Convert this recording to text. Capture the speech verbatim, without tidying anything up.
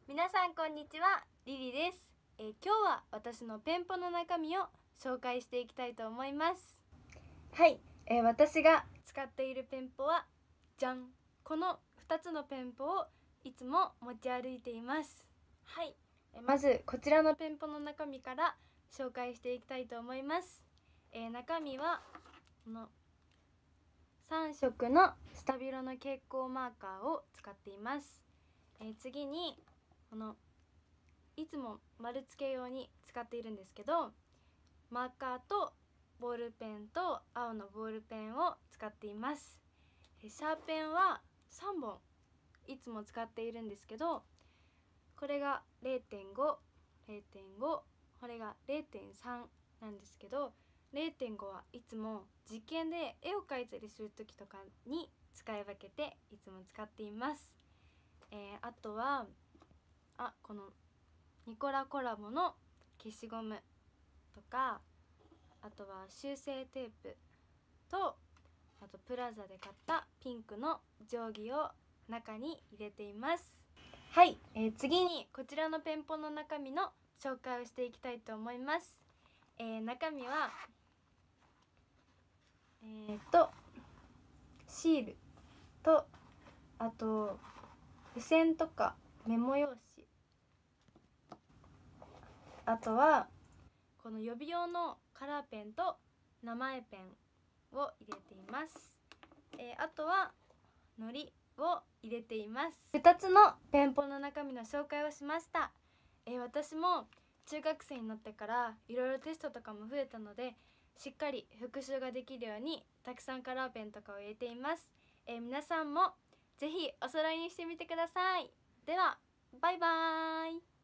皆さんこんにちは、リリです。えー、今日は私のペンポの中身を紹介していきたいと思います。はい、えー、私が使っているペンポはじゃん、このふたつのペンポをいつも持ち歩いています。はい、えー、まずこちらのペンポの中身から紹介していきたいと思います。えー、中身はこのさん色のスタビロの蛍光マーカーを使っています。えー、次にこのいつも丸付け用に使っているんですけど、マーカーとボールペンと青のボールペンを使っています。シャーペンはさんぼんいつも使っているんですけど、これが れいてんご、れいてんご、これが れいてんさん なんですけど、れいてんごはいつも実験で絵を描いたりする時とかに使い分けていつも使っています。えー、あとはあこのニコラコラボの消しゴムとか、あとは修正テープと、あとプラザで買ったピンクの定規を中に入れています。はい、えー、次にこちらのペンポの中身の紹介をしていきたいと思います。えー、中身はえーとシールと、あと付箋とかメモ用紙、あとはこの予備用のカラーペンと名前ペンを入れています。えー、あとはのりを入れています。ふたつのペンポの中身の紹介をしました。えー、私も中学生になってからいろいろテストとかも増えたので、しっかり復習ができるようにたくさんカラーペンとかを入れています。えー、皆さんもぜひお揃いにしてみてください。ではバイバーイ。